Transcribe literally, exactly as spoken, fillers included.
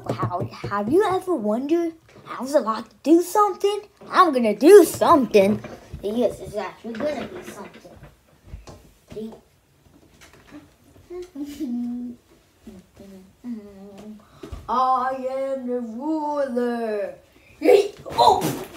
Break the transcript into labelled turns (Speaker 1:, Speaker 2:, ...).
Speaker 1: How, have you ever wondered how's it like to do something? I'm gonna do something. Yes, it's actually gonna be something. I am the ruler. Oh!